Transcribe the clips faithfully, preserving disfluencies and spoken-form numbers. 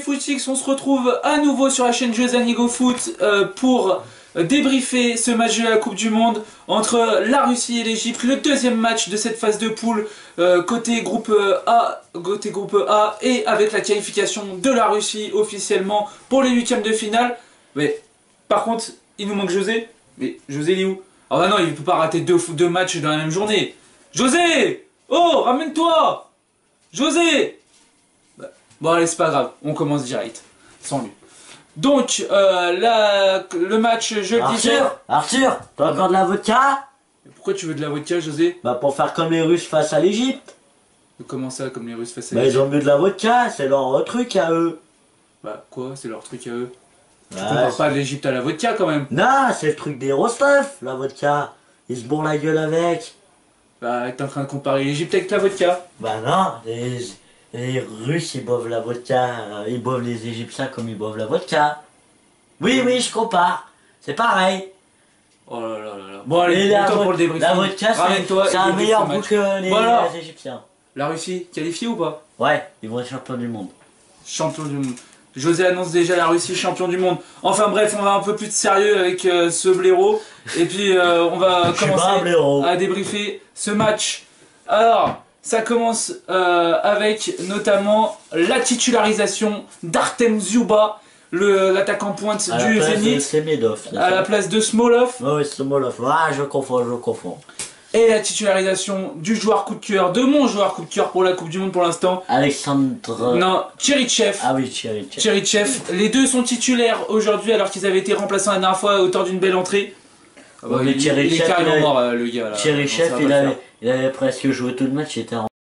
Footix, on se retrouve à nouveau sur la chaîne Jeux Anigo Foot euh, pour débriefer ce match de la Coupe du Monde entre la Russie et l'Égypte, le deuxième match de cette phase de poule euh, côté groupe A, côté groupe A et avec la qualification de la Russie officiellement pour les huitièmes de finale. Mais par contre, il nous manque José. Mais José il est où? Ah bah non, il ne peut pas rater deux, deux matchs dans la même journée. José! Oh, ramène-toi! José! Bah, bon allez, c'est pas grave, on commence direct, sans lui. Donc, euh, la, le match, je le disais... Arthur, Arthur, t'as encore de la vodka? Pourquoi tu veux de la vodka, José? Bah pour faire comme les Russes face à l'Égypte. Comment ça, comme les Russes face à Bah l'Égypte? ils ont bu de la vodka, c'est leur truc à eux. Bah quoi, c'est leur truc à eux? Tu Bah, compares pas l'Égypte à la vodka quand même? non, c'est le truc des Rostov, la vodka. Ils se bourrent la gueule avec. Bah t'es en train de comparer l'Égypte avec la vodka? Bah non, les, les Russes ils boivent la vodka, euh, ils boivent les Égyptiens comme ils boivent la vodka. Oui, oui, je compare. C'est pareil. Oh là là là là. Bon allez, la, pour le débriefing. la vodka, c'est un meilleur goût que les, voilà. les Égyptiens. La Russie, qualifiée ou pas? Ouais, ils vont être champions du monde. Champion du monde. José annonce déjà la Russie champion du monde. Enfin bref, on va un peu plus de sérieux avec euh, ce blaireau. Et puis euh, on va commencer à débriefer ce match. Alors, ça commence euh, avec notamment la titularisation d'Artem Dzyuba, l'attaquant pointe à du Zénith, Semedov, à la place de Smolov. Oh, oui, Smolov. Ah, je confonds, je confonds. Et la titularisation du joueur coup de cœur, de mon joueur coup de cœur pour la Coupe du Monde pour l'instant. Alexandre... Non, Tcherichev. Ah oui, Tcherichev. Tcherichev. Les deux sont titulaires aujourd'hui alors qu'ils avaient été remplaçants la dernière fois à hauteur d'une belle entrée. Ah bah, oui, il, il est carrément mort euh, le gars là. Tcherichev, il, avait, il avait presque joué tout le match, il était en...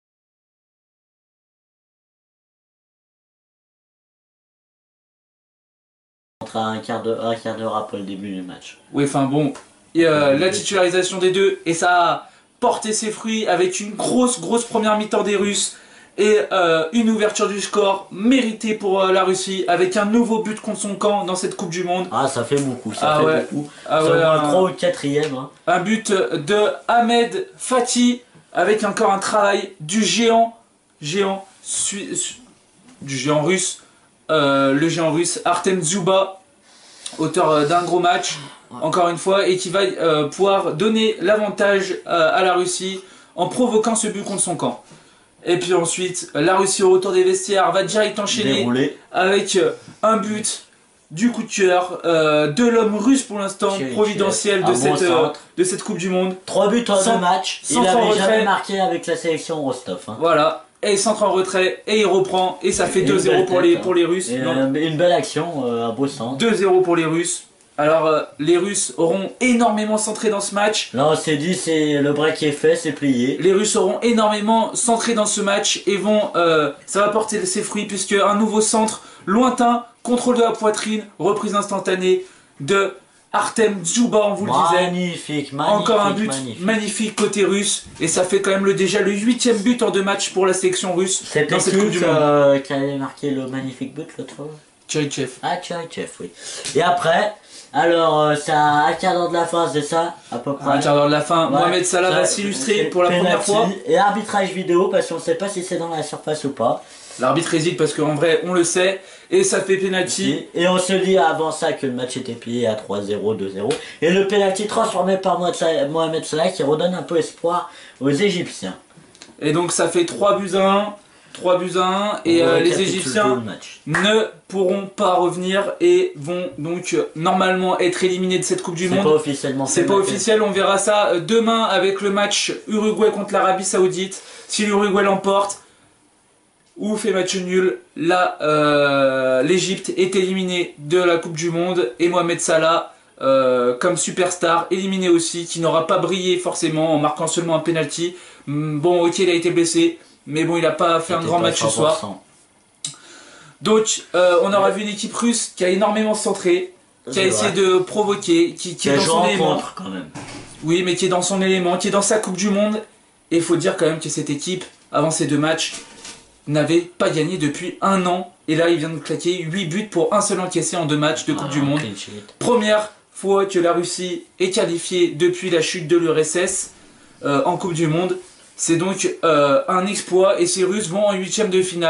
entre un quart d'heure un quart d'heure après le début du match. Oui, enfin bon. Et, euh, la titularisation des deux, et ça a porté ses fruits avec une grosse grosse première mi-temps des Russes et euh, une ouverture du score méritée pour euh, la Russie avec un nouveau but contre son camp dans cette Coupe du Monde. Ah, ça fait beaucoup, ça ah fait ouais. beaucoup. Ah c'est ouais, un un, trois ou quatrième. Hein. Un but de Ahmed Fatih avec encore un travail du géant, géant, su, su, du géant russe, euh, le géant russe Artem Dzyuba, auteur d'un gros match. Encore une fois, et qui va euh, pouvoir donner l'avantage euh, à la Russie en provoquant ce but contre son camp. Et puis ensuite, la Russie au retour des vestiaires va direct enchaîner Déroulé. avec euh, un but du coup de cœur euh, de l'homme russe pour l'instant providentiel de, bon cette, euh, de cette Coupe du Monde. Trois buts en deux matchs, il n'avait jamais marqué avec la sélection Rostov. Hein. Voilà, et il s'entre en retrait et il reprend et ça fait deux zéro pour les, pour les Russes. Et une, une belle action, euh, un beau centre. deux zéro pour les Russes. Alors, euh, les Russes auront énormément centré dans ce match. Là, on s'est dit, c'est le break est fait, c'est plié. Les Russes auront énormément centré dans ce match et vont, euh, ça va porter ses fruits puisque un nouveau centre lointain, contrôle de la poitrine, reprise instantanée de Artem Dzyuba, on vous le disait. Magnifique, magnifique. Encore un but magnifique. magnifique côté russe et ça fait quand même le, déjà le huitième but en deux matchs pour la sélection russe. C'était dans cette Coupe du Monde. Euh, qui avait marqué le magnifique but l'autre fois? Tcherichev. Ah, Tcherichev, oui. Et après. Alors, euh, c'est à un quart d'heure de la fin, c'est ça? À peu près. À un quart d'heure de la fin, ouais. Mohamed Salah va s'illustrer pour la première fois. Et arbitrage vidéo, parce qu'on ne sait pas si c'est dans la surface ou pas. L'arbitre hésite parce qu'en vrai, on le sait. Et ça fait penalty. Et on se dit avant ça que le match était plié à trois zéro, deux zéro. Et le penalty transformé par Mohamed Salah qui redonne un peu espoir aux Égyptiens. Et donc ça fait trois buts à un. trois buts à un et euh, les Égyptiens ne pourront pas revenir et vont donc euh, normalement être éliminés de cette Coupe du Monde. C'est pas officiellement. C'est pas officiel, on verra ça euh, demain avec le match Uruguay contre l'Arabie Saoudite. Si l'Uruguay l'emporte ou fait match nul, là euh, l'Égypte est éliminée de la Coupe du Monde et Mohamed Salah euh, comme superstar éliminé aussi, qui n'aura pas brillé forcément en marquant seulement un penalty. Bon, ok, il a été blessé. Mais bon, il n'a pas fait un grand match ce soir. Donc, euh, on aura vu une équipe russe qui a énormément centré, qui a essayé de provoquer, qui, qui est dans son élément. Quand même. Oui, mais qui est dans son élément, qui est dans sa Coupe du Monde. Et il faut dire quand même que cette équipe, avant ces deux matchs, n'avait pas gagné depuis un an. Et là, il vient de claquer huit buts pour un seul encaissé en deux matchs de Coupe ah, du Monde. Première fois que la Russie est qualifiée depuis la chute de l'U R S S euh, en Coupe du Monde. C'est donc euh, un exploit et ces Russes vont en huitième de finale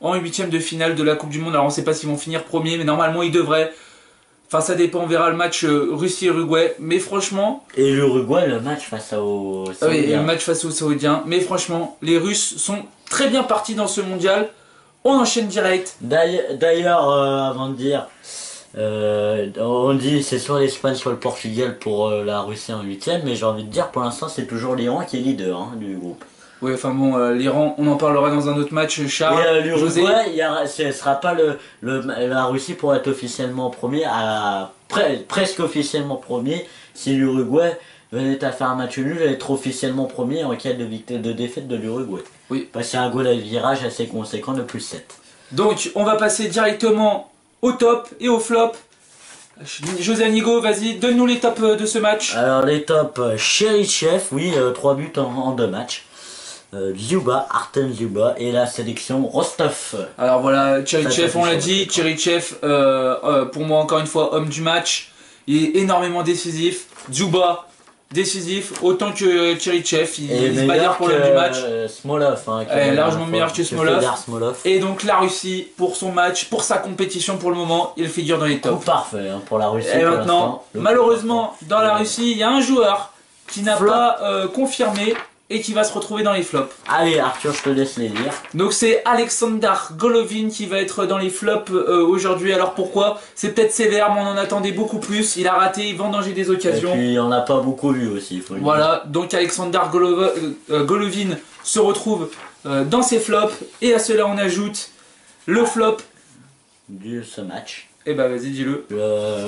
en huitième de finale de la Coupe du Monde. Alors on ne sait pas s'ils vont finir premier, mais normalement ils devraient. Enfin ça dépend, on verra le match euh, Russie-Uruguay. Mais franchement... Et l'Uruguay, le match face aux Ah oui, Saoudiens. le match face aux Saoudiens. Mais franchement, les Russes sont très bien partis dans ce mondial. On enchaîne direct. D'ailleurs, euh, avant de dire, euh, on dit c'est soit l'Espagne soit le Portugal pour euh, la Russie en huitième, mais j'ai envie de dire pour l'instant c'est toujours l'Iran qui est leader hein, du groupe. Oui, enfin bon, euh, l'Iran, on en parlera dans un autre match, Charles. Et euh, José. l'Uruguay, il y a- ce sera pas le, le la Russie pour être officiellement premier, à pre- presque officiellement premier si l'Uruguay venait à faire un match nul et être officiellement premier en cas de, victoire, de défaite de l'Uruguay. Oui. Parce qu'il y a un goal à virage assez conséquent de plus sept. Donc, on va passer directement au top et au flop. José Anigo, vas-y, donne-nous les tops de ce match. Alors les tops, euh, Cherichev, oui, euh, trois buts en, en deux matchs. Euh, Dzyuba, Artem Dzyuba et la sélection Rostov. Alors voilà, Cherichev, Ça, ça on l'a fait dit, chaud, Cherichev, euh, euh, pour moi encore une fois, homme du match. Il est énormément décisif. Dzyuba, décisif, autant que Cherichev, il, Et il se bagarre pour l'homme du match. euh, Smolov. Hein, qui Eh, est largement la meilleur fois- que Smolov. Fedor Smolov. Et donc la Russie, pour son match, pour sa compétition pour le moment, il figure dans les Coup tops. parfait hein, pour la Russie. Et pour maintenant, l'instant. Le coup malheureusement, dans la Euh, Russie, il y a un joueur qui n'a Flop. pas euh, confirmé et qui va se retrouver dans les flops. Allez Arthur, je te laisse les lire. Donc c'est Alexander Golovin qui va être dans les flops euh, aujourd'hui. Alors pourquoi? C'est peut-être sévère, mais on en attendait beaucoup plus. Il a raté, il vendangeait des Et occasions. puis on n'a pas beaucoup vu aussi. Faut le dire. Voilà, donc Alexander Golov- euh, Golovin se retrouve euh, dans ses flops. Et à cela on ajoute le flop. De ce match. Et bah vas-y, dis-le. Le,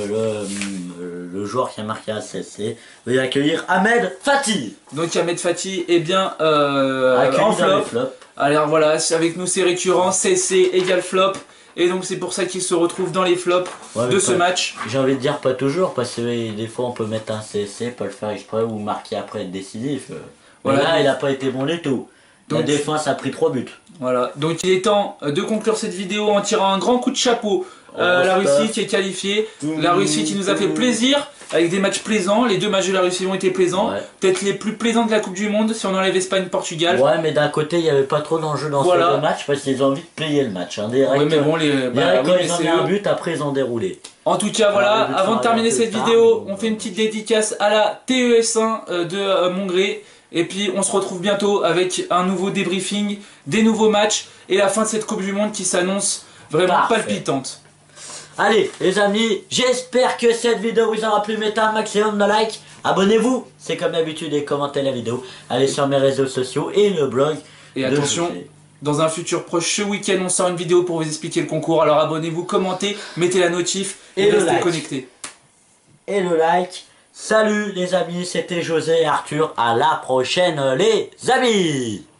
le, le joueur qui a marqué un C S C veut accueillir Ahmed Fatih. Donc Ahmed Fatih est bien euh, Accueilli en dans les flop. flops. Alors voilà, c'est- avec nous c'est récurrent, C S C égale flop. Et donc c'est pour ça qu'il se retrouve dans les flops Ouais, mais de ce pas- match. J'ai envie de dire pas toujours parce que euh, des fois on peut mettre un C S C, pas le faire exprès ou marquer après être décisif. euh. Mais Voilà. là il a pas été bon du tout. La Donc- défense a pris trois buts. Voilà, donc il est temps de conclure cette vidéo en tirant un grand coup de chapeau à Oh, la stuff. Russie qui est qualifiée. La Russie qui nous a fait plaisir avec des matchs plaisants. Les deux matchs de la Russie ont été plaisants. Ouais. Peut-être les plus plaisants de la Coupe du Monde si on enlève Espagne-Portugal. Ouais, mais d'un côté il n'y avait pas trop d'enjeux dans Voilà. ces deux matchs parce qu'ils ont envie de plier le match. Hein. Direct, Ouais, mais bon, les, bah, direct, oui, quand mais ils ont c'est mis un eux. but, après ils ont déroulé. En tout cas, voilà, Alors, le but avant de sera terminer un peu cette tard, vidéo, mais bon, on fait une euh, petite dédicace à la T E S un euh, de euh, Mongré. Et puis on se retrouve bientôt avec un nouveau débriefing, des nouveaux matchs et la fin de cette Coupe du Monde qui s'annonce vraiment Parfait. palpitante. Allez les amis, j'espère que cette vidéo vous aura plu, mettez un maximum de likes, abonnez-vous, c'est comme d'habitude et commentez la vidéo, allez sur mes réseaux sociaux et le blog. Et de attention, José. dans un futur proche, ce week-end, on sort une vidéo pour vous expliquer le concours. Alors abonnez-vous, commentez, mettez la notif et, Et le restez like. connectés. Et le like. Salut les amis, c'était José et Arthur, à la prochaine les amis.